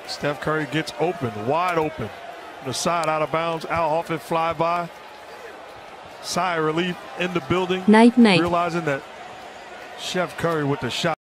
Steph Curry gets open, wide open. The side out of bounds, Al Horford fly by. Sigh of relief in the building. Night. Realizing that Chef Curry with the shot.